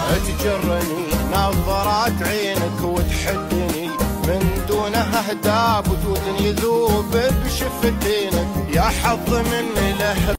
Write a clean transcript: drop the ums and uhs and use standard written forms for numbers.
تجرني نظرات عينك وتحدني، من دونها اهداب وجود يذوب بشفتينك، يا حظ مني له